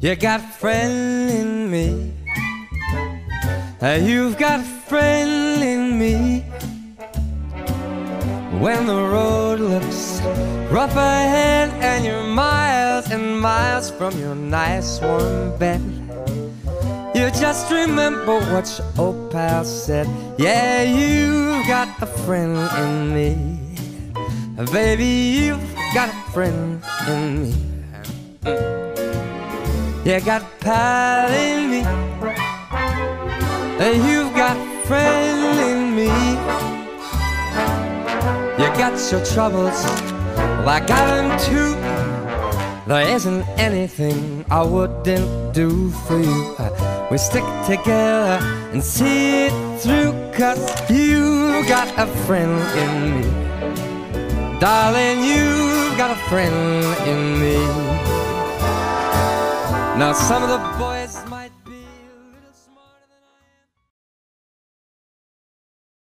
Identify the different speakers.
Speaker 1: You got a friend in me. You've got a friend in me. When the road looks rough ahead and you're miles and miles from your nice warm bed, you just remember what your old pal said. Yeah, you've got a friend in me. Baby, you've got a friend in me. You got a pal in me. You've got a friend in me. You got your troubles, well, I got them too. There isn't anything I wouldn't do for you. We stick together and see it through, 'cause you got a friend in me. Darling, you've got a friend in me. Now some of the boys might